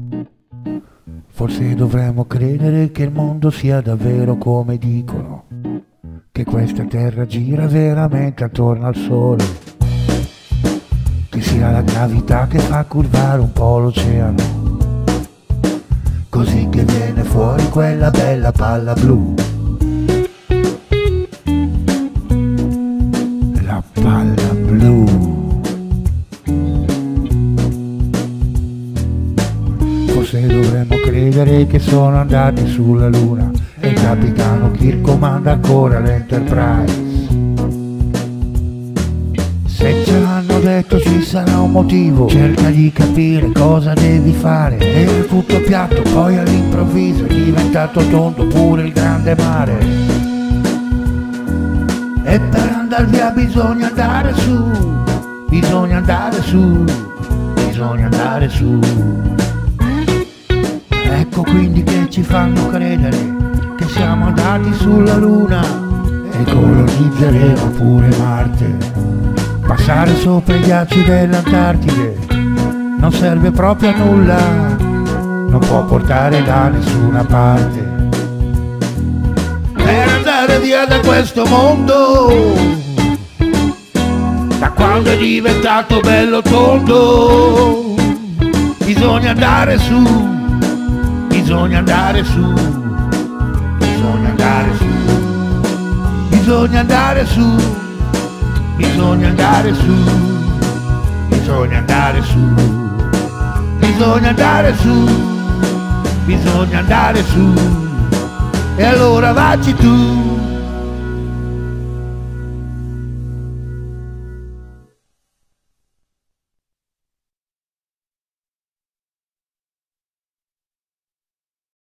Forse dovremmo credere che il mondo sia davvero come dicono, che questa terra gira veramente attorno al sole, che sia la gravità che fa curvare un po' l'oceano, così che viene fuori quella bella palla blu. La palla blu. Forse dovremmo credere che sono andati sulla luna e il capitano Kirk comanda ancora l'Enterprise. Se ce l'hanno detto ci sarà un motivo, cerca di capire cosa devi fare. Era tutto piatto, poi all'improvviso è diventato tondo pure il grande mare. E per andar via bisogna andare su, bisogna andare su, bisogna andare su. Ecco quindi che ci fanno credere che siamo andati sulla luna e colonizzeremo pure Marte. Passare sopra i ghiacci dell'Antartide non serve proprio a nulla, non può portare da nessuna parte. Per andare via da questo mondo, da quando è diventato bello tondo, bisogna andare su, bisogna andare su, bisogna andare su, bisogna andare su, bisogna andare su, bisogna andare su, bisogna andare su, bisogna andare su, e allora vacci tu.